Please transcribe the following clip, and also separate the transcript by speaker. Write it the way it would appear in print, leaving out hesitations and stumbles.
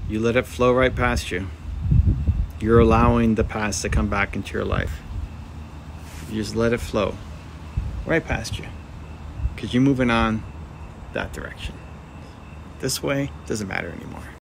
Speaker 1: You let it flow right past you. You're allowing the past to come back into your life. You just let it flow right past you, because you're moving on that direction. This way doesn't matter anymore.